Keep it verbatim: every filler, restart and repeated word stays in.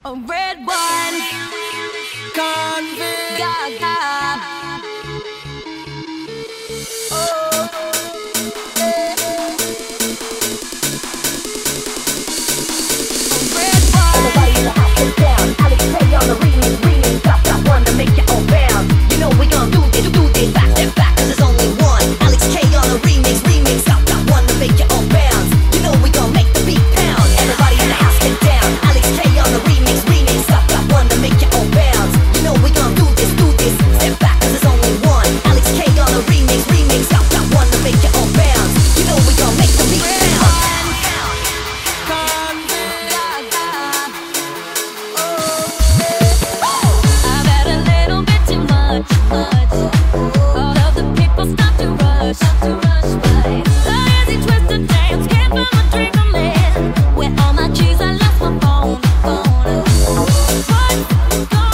A red one, convict, gaga. Oh, yeah. A red one. Everybody in the house get down. Alex K on the remix, remix. Got got one to make your own bounce. You know we gon' do this, do this. Back step back, 'cause there's only one. Alex K on the remix, remix. Got got one to make your own bounce. You know we gon' make the beat pound. Everybody in the house get down. Alex K on the remix, remix. Got got one to make your own bounce. You know we gon' do this, do this. Step back, 'cause there's only one. Alex K on the remix, remix. Got got one to make your own bounce. You know we gon' make the beat pound. I've had a little bit too much, much. All of the people stop to rush, stop to rush by. The easy twist to dance, can't find my dream I'm in. Where all my keys, I lost my phone, phone. What's going